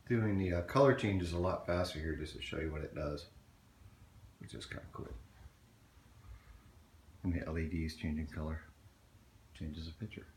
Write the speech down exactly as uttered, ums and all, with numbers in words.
doing the uh, color changes a lot faster here just to show you what it does, which is kind of cool. And the L E D is changing color, changes the picture.